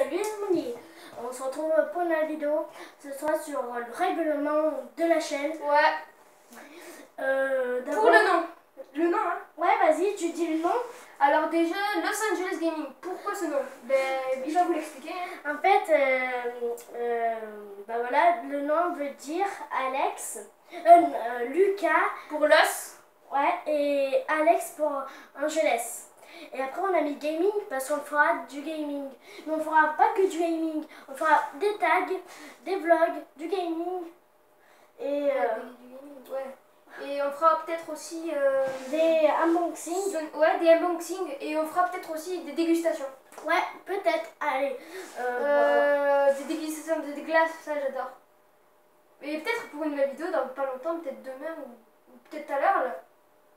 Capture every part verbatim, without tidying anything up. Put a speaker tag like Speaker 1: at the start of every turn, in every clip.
Speaker 1: Salut les amis, on se retrouve pour la vidéo, ce sera sur le règlement de la chaîne.
Speaker 2: Ouais.
Speaker 1: Euh,
Speaker 2: pour le nom. Le nom, hein.
Speaker 1: Ouais, vas-y, tu dis le nom.
Speaker 2: Alors déjà, Los Angeles Gaming, pourquoi ce nom? Ben, il va vous l'expliquer. Hein.
Speaker 1: En fait, euh, euh, bah voilà, le nom veut dire Alex, euh, euh, Lucas
Speaker 2: Pour Los.
Speaker 1: ouais, et Alex pour Angeles. Et après on a mis gaming parce qu'on fera du gaming. Mais on fera pas que du gaming. On fera des tags, des vlogs, du gaming. Et
Speaker 2: Ouais,
Speaker 1: euh,
Speaker 2: des- du gaming, ouais. Et on fera peut-être aussi euh,
Speaker 1: des unboxings.
Speaker 2: son- ouais, des unboxings et on fera peut-être aussi des dégustations.
Speaker 1: Ouais, peut-être. Allez. Euh,
Speaker 2: Euh, des dégustations de des glaces, ça j'adore. Et peut-être pour une nouvelle vidéo dans pas longtemps, peut-être demain ou, ou peut-être tout à l'heure là.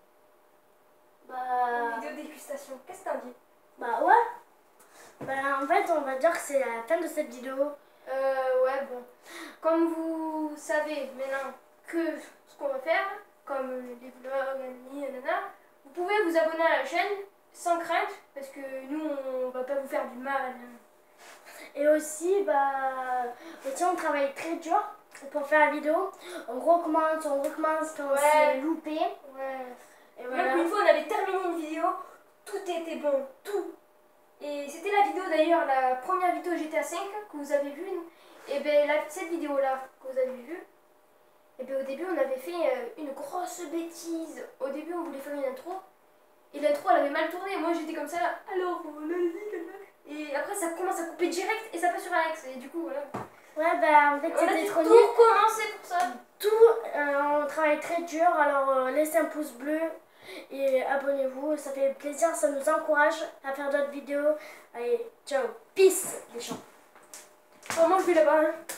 Speaker 1: bah,
Speaker 2: Une vidéo dégustation. Qu'est-ce que t'en dis?
Speaker 1: bah ouais. Bah en fait on va dire que c'est la fin de cette vidéo.
Speaker 2: Euh, ouais, bon. Comme vous savez maintenant que ce qu'on va faire, comme les vlogs, nanani, nanana, vous pouvez vous abonner à la chaîne sans crainte, parce que nous, on va pas vous faire du mal.
Speaker 1: Et aussi, bah, aussi on travaille très dur pour faire la vidéo. On recommence, on recommence quand
Speaker 2: Ouais.
Speaker 1: c'est loupé.
Speaker 2: Ouais.
Speaker 1: Et
Speaker 2: Même
Speaker 1: voilà.
Speaker 2: une fois, on avait terminé une vidéo, tout était bon, tout. Et c'était la vidéo d'ailleurs, la première vidéo G T A cinq que vous avez vue. Et bien, cette vidéo-là que vous avez vue, et bien au début, on avait fait euh, une grosse bêtise. Au début, on voulait faire une intro. Et l'intro, elle avait mal tourné. Moi, j'étais comme ça, alors, on a dit que... Et après, ça commence à couper direct et ça passe sur Alex. Et du coup, voilà.
Speaker 1: Ouais, bah en fait
Speaker 2: On a
Speaker 1: c'était
Speaker 2: dû
Speaker 1: trop
Speaker 2: tout
Speaker 1: nul.
Speaker 2: recommencer pour ça.
Speaker 1: Tout, euh, on travaille très dur, alors euh, laissez un pouce bleu et abonnez-vous, ça fait plaisir, ça nous encourage à faire d'autres vidéos. Allez, ciao, peace les gens.
Speaker 2: Vraiment, je vais là-bas. Hein.